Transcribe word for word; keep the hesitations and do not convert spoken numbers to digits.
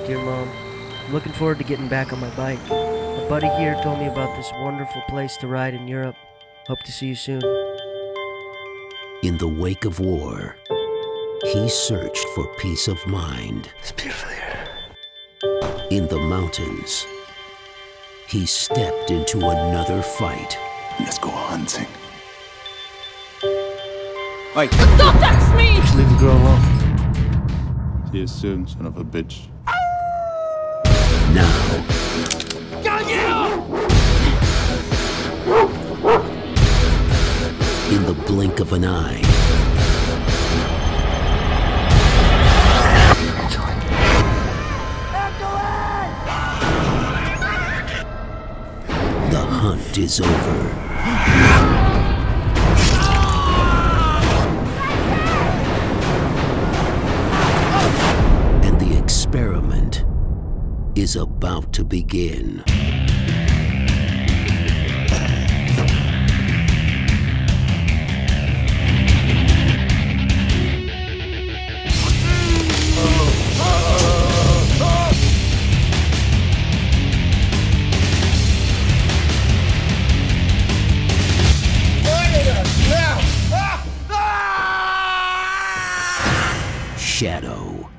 dear Mom. I'm looking forward to getting back on my bike. A buddy here told me about this wonderful place to ride in Europe. Hope to see you soon. In the wake of war, he searched for peace of mind. It's beautiful here. In the mountains, he stepped into another fight. Let's go hunting. Wait. Don't touch me! Just leave the girl alone. See you soon, son of a bitch. Now, in the blink of an eye, the hunt is over. And the experiment is about to begin. Shadow.